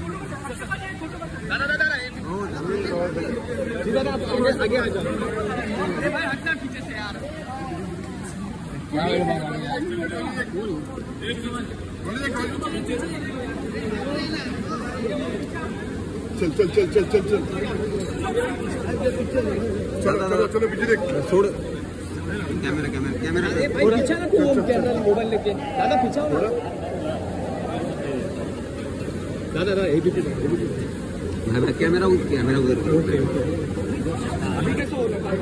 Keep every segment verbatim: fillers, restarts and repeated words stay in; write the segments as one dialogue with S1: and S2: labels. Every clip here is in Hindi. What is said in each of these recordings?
S1: दादा दादा दादा आगे आगे आ जाओ। अरे भाई हटना पीछे से यार।
S2: चल चल चल चल चल चल चलो चलो चलो पीछे देख छोड़ कैमरा कैमरा कैमरा
S1: भाई पीछे ना तू कैमरा मोबाइल लेके दादा पीछे हो दादा दादा ए बी पी मैं कैमरा कैमरा उधर ओके ओके अभी कैसे हो रहा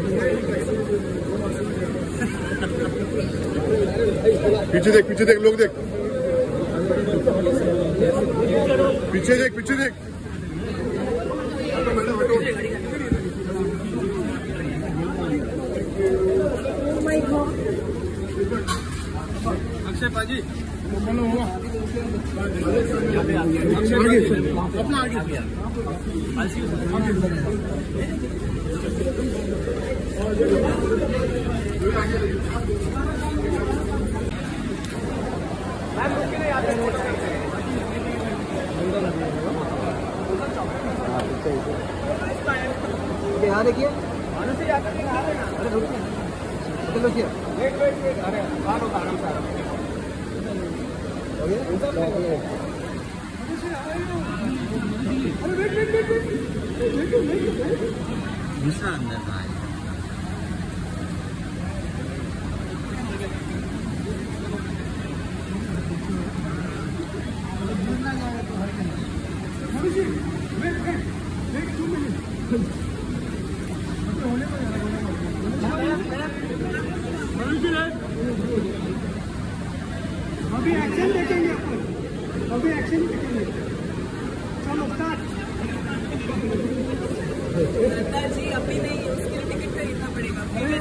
S1: है
S2: पीछे देख पीछे देख लोग देख पीछे देख पीछे देख
S1: अक्षय पाजी अपना आगे यहाँ देखिए अरे रुकिए वेट वेट वेट अरे आराम आराम से आराम अरे वेट वेट वेट वेट दूसरा अंदर भाई
S3: अभी एक्शन देखेंगे अपन अभी एक्शन देखेंगे चलो स्टार्ट
S4: जी अभी नहीं उसके लिए टिकट खरीदना पड़ेगा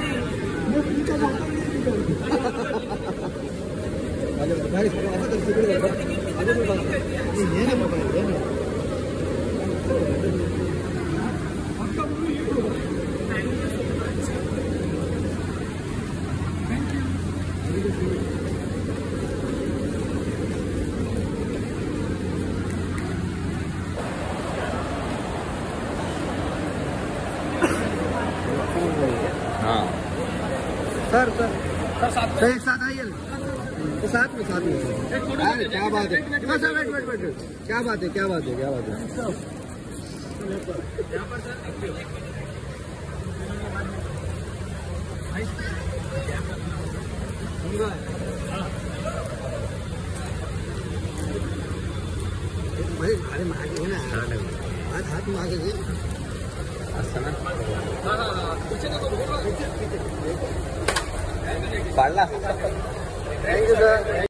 S1: हाँ
S3: सर सर
S1: सर एक साथ आइए
S3: तो साथ में साथ में
S1: अरे क्या बात है
S3: सर वेट वेट वेट क्या बात है क्या बात है क्या बात है
S1: भाई अरे मांगे ना हाथ हाथ मांगे पाडला थैंक यू सर।